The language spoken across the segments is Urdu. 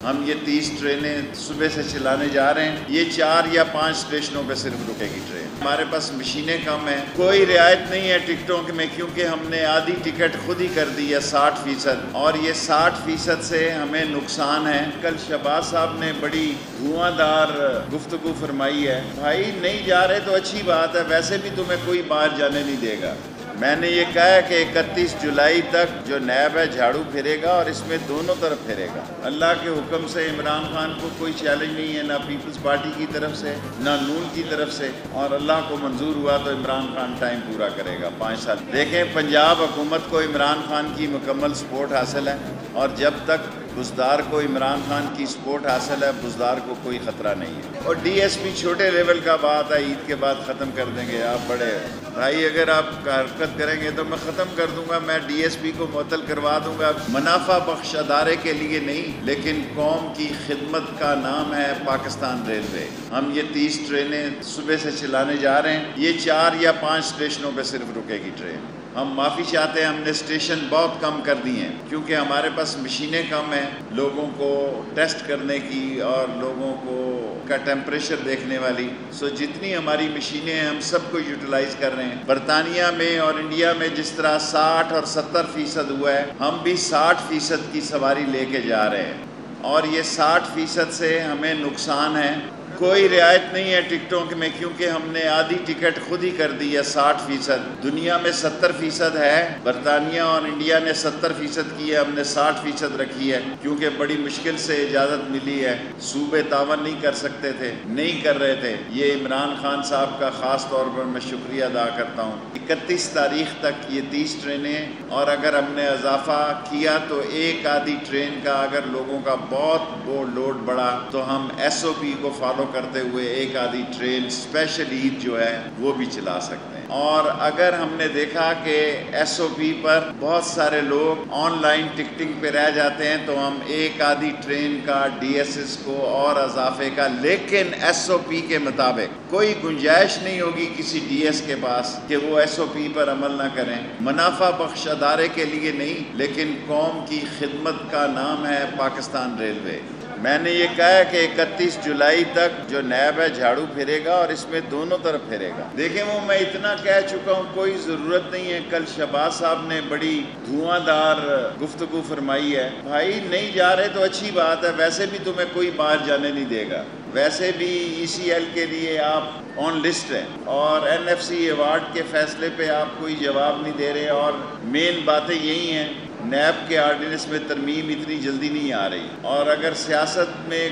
ہم یہ 30 ٹرینیں صبح سے چلانے جا رہے ہیں۔ یہ 4 یا 5 اسٹیشنوں پہ صرف رکے گی ٹرین۔ ہمارے پاس مشینیں کم ہیں، کوئی رعایت نہیں ہے ٹکٹوں میں، کیونکہ ہم نے آدھی ٹکٹ خود ہی کر دی ہے 60%، اور یہ 60% سے ہمیں نقصان ہے۔ کل شہباز صاحب نے بڑی دھواں دار گفتگو فرمائی ہے۔ بھائی نہیں جا رہے تو اچھی بات ہے، ویسے بھی تمہیں کوئی باہر جانے نہیں دے گا۔ میں نے یہ کہا ہے کہ 31 جولائی تک جو نیب ہے جھاڑو پھیرے گا، اور اس میں دونوں طرف پھیرے گا۔ اللہ کے حکم سے عمران خان کو کوئی چیلنج نہیں ہے، نہ پیپلز پارٹی کی طرف سے نہ نون کی طرف سے، اور اللہ کو منظور ہوا تو عمران خان ٹائم پورا کرے گا 5 سال۔ دیکھیں پنجاب حکومت کو عمران خان کی مکمل سپورٹ حاصل ہے، اور جب تک بزدار کو عمران خان کی سپورٹ حاصل ہے، بزدار کو کوئی خطرہ نہیں ہے۔ اور ڈی ایس پی چھوٹے لیول کا بات ہے، عید کے بعد ختم کر دیں گے۔ آپ بڑے بھائی اگر آپ حرکت کریں گے تو میں ختم کر دوں گا، میں ڈی ایس پی کو معطل کروا دوں گا۔ منافع بخش ادارے کے لیے نہیں، لیکن قوم کی خدمت کا نام ہے پاکستان ریلوے۔ ہم یہ 30 ٹرینیں صبح سے چلانے جا رہے ہیں۔ یہ 4 یا 5 اسٹیشنوں پہ صرف رکے گی ٹرین۔ ہم معافی چاہتے ہیں، ہم نے اسٹیشن بہت کم کر دی ہیں، کیونکہ ہمارے پاس مشینیں کم ہیں لوگوں کو ٹیسٹ کرنے کی اور لوگوں کو کا ٹیمپریچر دیکھنے والی۔ جتنی ہماری مشینیں ہیں ہم سب کو یوٹیلائز کر رہے ہیں۔ برطانیہ میں اور انڈیا میں جس طرح 60 اور 70% ہوا ہے، ہم بھی 60% کی سواری لے کے جا رہے ہیں، اور یہ 60% سے ہمیں نقصان ہے۔ کوئی رعایت نہیں ہے ٹکٹوں میں، کیونکہ ہم نے آدھی ٹکٹ خود ہی کر دی ہے 60%۔ دنیا میں 70% ہے، برطانیہ اور انڈیا نے 70% کی ہے، ہم نے 60% رکھی ہے، کیونکہ بڑی مشکل سے اجازت ملی ہے۔ صوبے تعاون نہیں کر سکتے تھے، نہیں کر رہے تھے۔ یہ عمران خان صاحب کا خاص طور پر میں شکریہ ادا کرتا ہوں۔ 31 تاریخ تک یہ 30 ٹرینیں، اور اگر ہم نے اضافہ کیا تو ایک آدھی ٹرین کا، اگر لوگوں کا بہت لوڈ بڑھا تو ہم ایس او پی کو فالو کرتے ہوئے ایک آدھی ٹرین اسپیشل عید جو ہے وہ بھی چلا سکتے ہیں۔ اور اگر ہم نے دیکھا کہ ایس او پی پر بہت سارے لوگ آن لائن ٹکٹنگ پہ رہ جاتے ہیں، تو ہم ایک آدھی ٹرین کا ڈی ایس ایس کو اور اضافے کا، لیکن ایس او پی کے مطابق کوئی گنجائش نہیں ہوگی کسی ڈی ایس کے پاس کہ وہ ایس او پی پر عمل نہ کریں۔ منافع بخش ادارے کے لیے نہیں، لیکن قوم کی خدمت کا نام ہے پاکستان ریلوے۔ میں نے یہ کہا ہے کہ 31 جولائی تک جو نیب ہے جھاڑو پھیرے گا، اور اس میں دونوں طرف پھیرے گا۔ دیکھیں وہ میں اتنا کہہ چکا ہوں، کوئی ضرورت نہیں ہے۔ کل شہباز صاحب نے بڑی دھواں دار گفتگو فرمائی ہے۔ بھائی نہیں جا رہے تو اچھی بات ہے، ویسے بھی تمہیں کوئی باہر جانے نہیں دے گا۔ ویسے بھی ای سی ایل کے لیے آپ آن لسٹ ہیں، اور این ایف سی ایوارڈ کے فیصلے پہ آپ کوئی جواب نہیں دے رہے، اور مین باتیں یہی ہیں۔ نیب کے آرڈیننس میں ترمیم اتنی جلدی نہیں آ رہی، اور اگر سیاست میں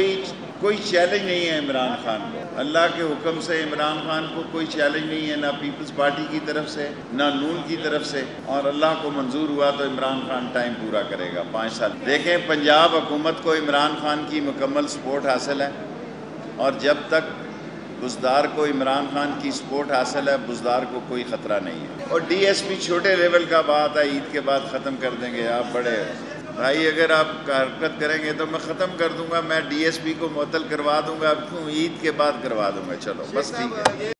کوئی چیلنج نہیں ہے عمران خان کو، اللہ کے حکم سے عمران خان کو کوئی چیلنج نہیں ہے، نہ پیپلز پارٹی کی طرف سے نہ نون کی طرف سے، اور اللہ کو منظور ہوا تو عمران خان ٹائم پورا کرے گا 5 سال۔ دیکھیں پنجاب حکومت کو عمران خان کی مکمل سپورٹ حاصل ہے، اور جب تک بزدار کو عمران خان کی سپورٹ حاصل ہے، بزدار کو کوئی خطرہ نہیں ہے۔ اور ڈی ایس پی چھوٹے لیول کا بات ہے، عید کے بعد ختم کر دیں گے۔ آپ بڑے بھائی اگر آپ حرکت کریں گے تو میں ختم کر دوں گا، میں ڈی ایس پی کو معطل کروا دوں گا۔ کیوں؟ عید کے بعد کروا دوں گا۔ چلو بس ٹھیک ہے۔